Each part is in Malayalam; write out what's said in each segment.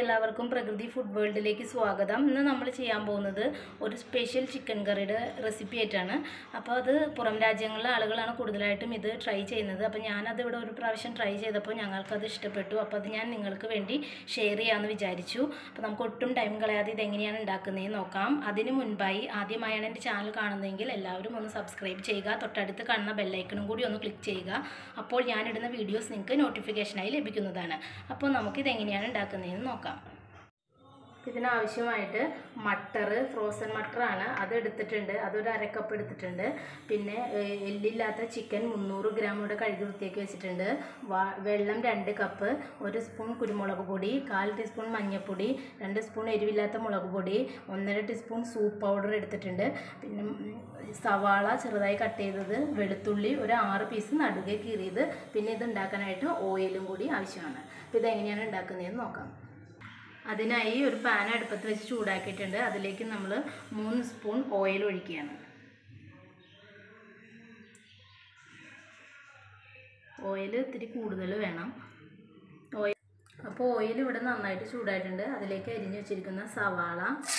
എല്ലാവർക്കും പ്രകൃതി ഫുഡ് വേൾഡിലേക്ക് സ്വാഗതം. ഇന്ന് നമ്മൾ ചെയ്യാൻ പോകുന്നത് ഒരു സ്പെഷ്യൽ ചിക്കൻ കറിയുടെ റെസിപ്പി ആയിട്ടാണ്. അപ്പോൾ അത് പുറം രാജ്യങ്ങളിലെ ആളുകളാണ് കൂടുതലായിട്ടും ഇത് ട്രൈ ചെയ്യുന്നത്. അപ്പോൾ ഞാനത് ഇവിടെ ഒരു പ്രാവശ്യം ട്രൈ ചെയ്തപ്പോൾ ഞങ്ങൾക്കത് ഇഷ്ടപ്പെട്ടു. അപ്പോൾ അത് ഞാൻ നിങ്ങൾക്ക് വേണ്ടി ഷെയർ ചെയ്യാമെന്ന് വിചാരിച്ചു. അപ്പോൾ നമുക്ക് ഒട്ടും ടൈം കളയാതെ ഇതെങ്ങനെയാണ് ഉണ്ടാക്കുന്നതെന്ന് നോക്കാം. അതിന് മുൻപായി ആദ്യമായാണ് എൻ്റെ ചാനൽ കാണുന്നതെങ്കിൽ എല്ലാവരും ഒന്ന് സബ്സ്ക്രൈബ് ചെയ്യുക. തൊട്ടടുത്ത് കാണുന്ന ബെല്ലൈക്കണും കൂടി ഒന്ന് ക്ലിക്ക് ചെയ്യുക. അപ്പോൾ ഞാനിടുന്ന വീഡിയോസ് നിങ്ങൾക്ക് നോട്ടിഫിക്കേഷനായി ലഭിക്കുന്നതാണ്. അപ്പോൾ നമുക്കിതെങ്ങനെയാണ് ഉണ്ടാക്കുന്നതെന്ന് നോക്കാം. ഇതിനാവശ്യമായിട്ട് മട്ടർ, ഫ്രോസൺ മട്ടറാണ്, അത് എടുത്തിട്ടുണ്ട്. അതൊരു 1/2 കപ്പ് എടുത്തിട്ടുണ്ട്. പിന്നെ എല്ലില്ലാത്ത ചിക്കൻ 300 ഗ്രാം ഇവിടെ കഴുകി വൃത്തിയാക്കി വെച്ചിട്ടുണ്ട്. വെള്ളം 2 കപ്പ്, 1 സ്പൂൺ കുരുമുളക് പൊടി, 1/4 ടീസ്പൂൺ മഞ്ഞൾപ്പൊടി, 2 സ്പൂൺ എരിവില്ലാത്ത മുളക് പൊടി, 1.5 ടീസ്പൂൺ സൂപ്പ് പൗഡർ എടുത്തിട്ടുണ്ട്. പിന്നെ സവാള ചെറുതായി കട്ട് ചെയ്തത്, വെളുത്തുള്ളി ഒരു 6 പീസ് നടുകെ കീറിയത്. പിന്നെ ഇത് ഉണ്ടാക്കാനായിട്ട് ഓയിലും കൂടി ആവശ്യമാണ്. അപ്പോൾ ഇതെങ്ങനെയാണ് ഉണ്ടാക്കുന്നതെന്ന് നോക്കാം. അതിനായി ഒരു പാൻ അടുപ്പത്ത് വെച്ച് ചൂടാക്കിയിട്ടുണ്ട്. അതിലേക്ക് നമ്മൾ 3 സ്പൂൺ ഓയിൽ ഒഴിക്കുകയാണ്. ഓയിൽ ഇത്തിരി കൂടുതൽ വേണം. അപ്പോൾ ഓയിൽ ഇവിടെ നന്നായിട്ട് ചൂടായിട്ടുണ്ട്. അതിലേക്ക് അരിഞ്ഞു വെച്ചിരിക്കുന്ന സവാള,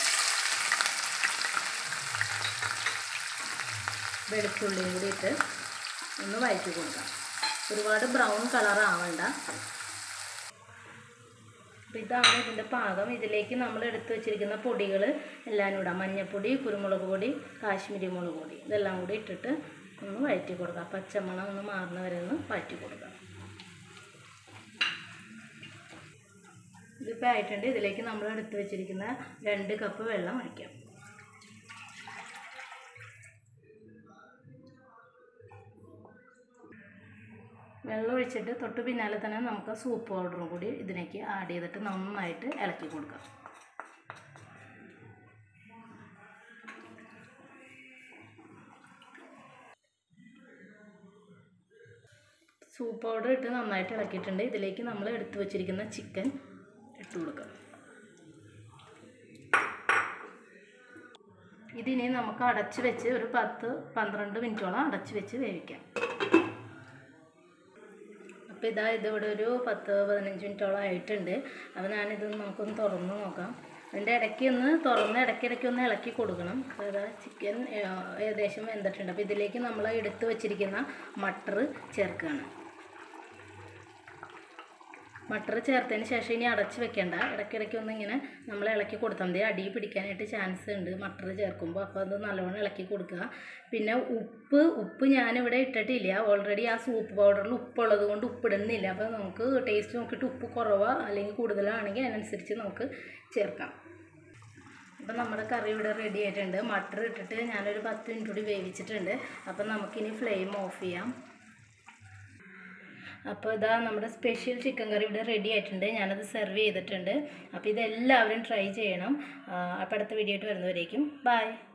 വെളുത്തുള്ളിയും കൂടി ഇട്ട് ഒന്ന് വഴറ്റി കൊടുക്കാം. ഒരുപാട് ബ്രൗൺ കളർ ആവണ്ട. ഇതാണ് ഇതിൻ്റെ പാകം. ഇതിലേക്ക് നമ്മൾ എടുത്തു വെച്ചിരിക്കുന്ന പൊടികൾ എല്ലാം ഇടാം. മഞ്ഞൾപ്പൊടി, കുരുമുളക് പൊടി, കാശ്മീരി മുളക് പൊടി, ഇതെല്ലാം കൂടി ഇട്ടിട്ട് ഒന്ന് വഴറ്റി കൊടുക്കാം. പച്ചമണം ഒന്ന് മാറുന്ന വരെ ഒന്ന് വഴറ്റി കൊടുക്കാം. ഇതിപ്പോൾ ആയിട്ടുണ്ട്. ഇതിലേക്ക് നമ്മൾ എടുത്തു വെച്ചിരിക്കുന്ന 2 കപ്പ് വെള്ളം ഒഴിക്കാം. വെള്ളം ഒഴിച്ചിട്ട് തൊട്ട് പിന്നാലെ തന്നെ നമുക്ക് സൂപ്പ് പൗഡറും കൂടി ഇതിലേക്ക് ആഡ് ചെയ്തിട്ട് നന്നായിട്ട് ഇളക്കി കൊടുക്കാം. സൂപ്പ് പൗഡർ ഇട്ട് നന്നായിട്ട് ഇളക്കിയിട്ടുണ്ട്. ഇതിലേക്ക് നമ്മൾ എടുത്തു വച്ചിരിക്കുന്ന ചിക്കൻ ഇട്ട് കൊടുക്കാം. ഇതിനെ നമുക്ക് അടച്ച് വെച്ച് ഒരു 10-12 മിനിറ്റോളം അടച്ച് വെച്ച് വേവിക്കാം. അപ്പോൾ ഇതിവിടെ ഒരു 10-15 മിനിറ്റോളം ആയിട്ടുണ്ട്. അപ്പോൾ ഞാനിത് നമുക്കൊന്ന് തുറന്ന് നോക്കാം. അതിൻ്റെ ഇടയ്ക്ക് ഒന്ന് തുറന്ന് ഇടയ്ക്കിടയ്ക്ക് ഒന്ന് ഇളക്കി കൊടുക്കണം. ചിക്കൻ ഏകദേശം വെന്തിട്ടുണ്ട്. അപ്പോൾ ഇതിലേക്ക് നമ്മൾ എടുത്ത് വെച്ചിരിക്കുന്ന മട്ടർ ചേർക്കുകയാണ്. മട്ടർ ചേർത്തതിന് ശേഷം ഇനി അടച്ച് വെക്കേണ്ട. ഇടയ്ക്കിടയ്ക്ക് ഒന്ന് ഇങ്ങനെ നമ്മൾ ഇളക്കി കൊടുത്താൽ മതി. അടി പിടിക്കാനായിട്ട് ചാൻസ് ഉണ്ട് മട്ടർ ചേർക്കുമ്പോൾ. അപ്പോൾ അത് നല്ലോണം ഇളക്കി കൊടുക്കുക. പിന്നെ ഉപ്പ് ഞാനിവിടെ ഇട്ടിട്ടില്ല. ഓൾറെഡി ആ സൂപ്പ് പൗഡറിൽ ഉപ്പുള്ളത് കൊണ്ട് ഉപ്പിടുന്നില്ല. അപ്പോൾ നമുക്ക് ടേസ്റ്റ് നോക്കിയിട്ട് ഉപ്പ് കുറവോ അല്ലെങ്കിൽ കൂടുതലാണെങ്കിൽ അതിനനുസരിച്ച് നമുക്ക് ചേർക്കാം. അപ്പോൾ നമ്മുടെ കറി ഇവിടെ റെഡി ആയിട്ടുണ്ട്. മട്ടർ ഇട്ടിട്ട് ഞാനൊരു 10 മിനിറ്റ് കൂടി വേവിച്ചിട്ടുണ്ട്. അപ്പോൾ നമുക്കിനി ഫ്ലെയിം ഓഫ് ചെയ്യാം. അപ്പോൾ ഇതാ നമ്മുടെ സ്പെഷ്യൽ ചിക്കൻ കറി ഇവിടെ റെഡി ആയിട്ടുണ്ട്. ഞാനത് സെർവ് ചെയ്തിട്ടുണ്ട്. അപ്പോൾ ഇതെല്ലാവരും ട്രൈ ചെയ്യണം. അപ്പോൾ അടുത്ത വീഡിയോ ആയിട്ട് വരുന്നവരേക്കും ബൈ.